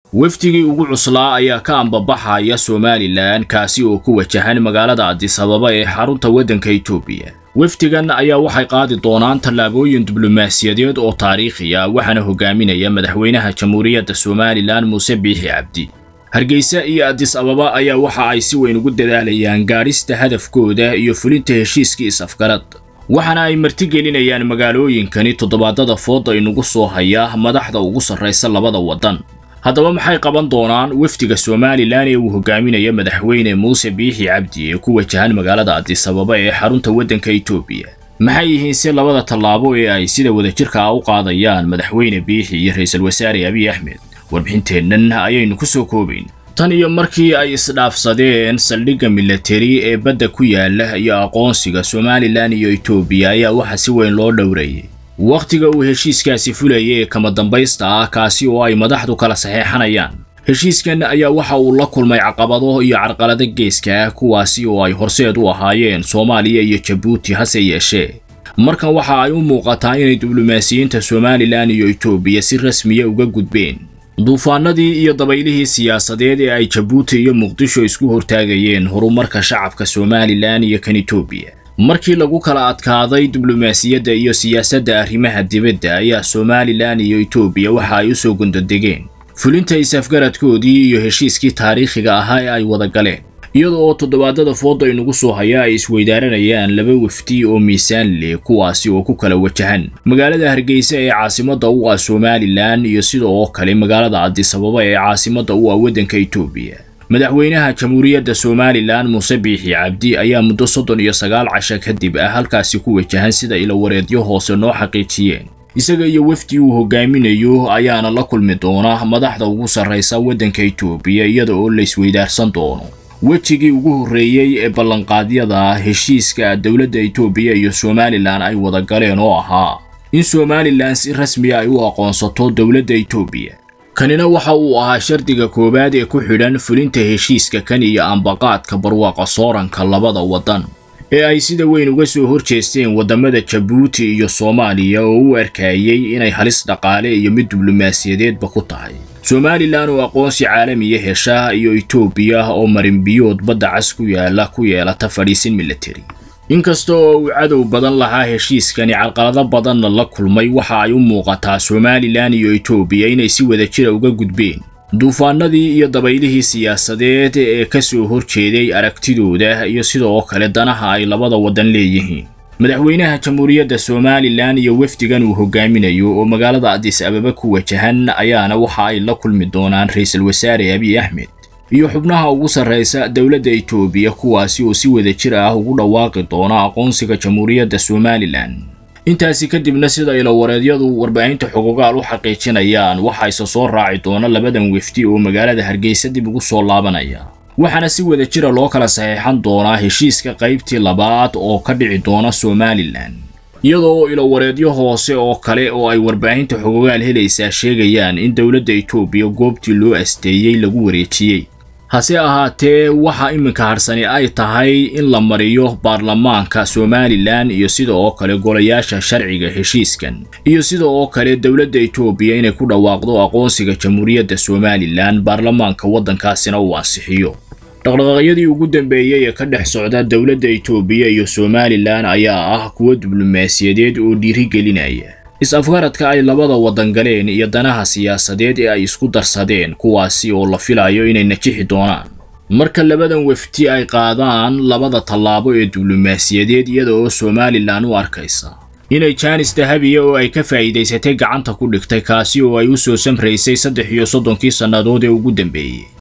waftigii ugu cuslaa ayaa ka ambabaxaya Somaliland kaasi oo ku wajahan magaalada Addis Ababa ee xarunta waddanka Itoobiya. waftigan ayaa waxay qaadi doonaan tallaabooyin diblomaasiyadeed oo taariikhi ah waxaana hogaaminaya madaxweynaha Jamhuuriyadda Somaliland Muuse Biixi Cabdi. Hargeysa iyo Addis Ababa ayaa waxa ay si weyn ugu dadaalayaan gaarista hadafkooda iyo fulinta heshiiskii is-afgarad. waxaana ay martigelinayaan magaalooyinkani toddobaadada fooda inugu soo haya madaxda ugu sarreysa labada waddan. haddaba maxay qaban doonaan waftiga Somaliland ee uu hogaaminaya madaxweyne Muuse Biixi Cabdi ee ku wajahan magaalada Addis Ababa ee xarunta waddanka Itoobiya? maxay yihiin si labada tallaabo ee ay sida wadajirka ah u qaadayaan madaxweyne Biixi iyo ra'iisul wasaare Abiy Ahmed? warbixinteennan ayaynu ku soo koobayn. tan iyo markii ay isdhaafsadeen saldhigga military ee badda ku yaala iyo aqoonsiga Somaliland iyo Itoobiya ayaa waxa si weyn loo dhowrayay waqtiga uu heshiiskaasi fulayay kama dambaysta ah kaasi oo ay madaxdu kala saxeexanayaan. heshiiskan ayaa waxa uu la kulmay caqabado iyo carqalado geeska ah kuwaasi oo ay horseed u ahaayeen Soomaaliya iyo Djibouti hase yeeshee markan waxa ay u muuqataa inay diblomaasiyiinta Somaliland iyo Itoobiya si rasmi ah uga gudbeen duufaanadii iyo dabaylihii siyaasadeed ee ay Djibouti iyo Muqdisho isku hortaagayeen horumarka shacabka Somaliland iyo kan Itoobiya. markii lagu kala adkaaday diblomaasiyadda iyo siyaasadda arrimaha dibadda ayaa Somaliland iyo Itoobiya waxa ay u soo gundadegeen fulinta is-afgaradkoodii iyo heshiiskii taariikhiga ahaa ee ay wada galeen, iyadoo toddobaadada fooda inugu soo haya ay isweydaaranayaan laba wafdi oo miisaan leh kuwaasi oo ku kala wajahan magaalada Hargeysa ee caasimadda u ah Somaliland iyo sidoo kale magaalada Addis Ababa ee caasimadda u ah waddanka Itoobiya. madaxweynaha Jamhuuriyadda Somaliland Muuse Biixi Cabdi ayaa muddo 39 casho kadib halkaasi ku wajahan sida ila wareedyo hoose noo xaqiijiyeen. isaga iyo wafdi uu hogaaminayo ayaana la kulmi doona madaxda ugu sarreysa waddanka Itoobiya iyada oo la isweydaarsan doono wajigii ugu horeeyay ee ballanqaadyada heshiiska dawladda Itoobiya iyo Somaliland ay wada galeen oo ahaa in Somaliland si rasmi ah ay u aqoonsato dawladda Itoobiya. kanina waxa uu ahaa shardiga koobaad ee ku xidhan fulinta heshiiska kan iyo ambaqaadka barwaaqo sooranka labada waddan ee ay sida weyn uga soo horjeesteen wadamada Djibouti iyo Soomaaliya oo u arkayay inay halis dhaqaale iyo mid diblomaasiyadeedba ku tahay. Somaliland oo aqoonsi caalami ah hesha iyo Itoobiya oo marinbiyood badda cas ku yeelata fadhiisin military. inkastoo uu cadow badan lahaa heshiiskani carqalado badan la kulmay waxa ay u muuqataa Somaliland iyo Itoobiya inay si wadajir uga gudbeen duufaanadii iyo dabaylihii siyaasadeed ee ka soo horjeeday aragtidooda iyo sidoo kale danaha ay labada waddan leeyihiin. madaxweynaha Jamhuuriyadda Somaliland iyo wafdigan uu hogaaminayo oo magaalada Addis Ababa ku wajahan ayaana waxa ay la kulmi doonaan ra'iisul wasaare Abiy Ahmed iyo xubnaha ugu sarreysa dawladda Itoobiya kuwaasi oo si wadajir ah ugu dhawaaqi doona aqoonsiga Jamhuuriyadda Somaliland. intaasi kadibna sida ila wareedyadu warbaahinta xogogaal u xaqiijinayaan waxa soo raaci doona labadan wafdi oo magaalada Hargeysa dib ugu soo laabanaya. waxaana si wadajir ah loo kala saxeexan doonaa heshiiska qaybtii labaad oo ka dhici doona Somaliland, iyadoo ila wareedyo hoose oo kale oo ay warbaahinta xogogaal helaysaa sheegayaan in dawladda Itoobiya goobtii loo asteeyay lagu wareejiyay. hase ahaatee waxa iminka harsani ay tahay in la mariyo baarlamaanka Somaliland iyo sidoo kale golayaasha sharciga heshiiskan iyo sidoo kale dawladda Itoobiya inay ku dhawaaqdo aqoonsiga Jamhuuriyadda Somaliland baarlamaanka waddankaasina uu ansixiyo. dhaqdhaqaaqyadii ugu dambeeyay ee ka dhex socda dawladda Itoobiya iyo Somaliland ayaa ah kuwa diblomaasiyadeed oo dhiirigelinaya is-afgaradka ay labada waddan galeen iyo danaha siyaasadeed ee ay isku darsadeen kuwaasi oo la filayo inay najixi doonaan marka labadan wafdi ay qaadaan labada tallaabo ee diblomaasiyadeed iyada oo Somaliland u arkaysa inay jaanis dahabiya oo ay ka faa'iideysatay gacanta ku dhigtay kaasi oo ay u soo samreysay 33 sannadood ee ugu dambeeyay.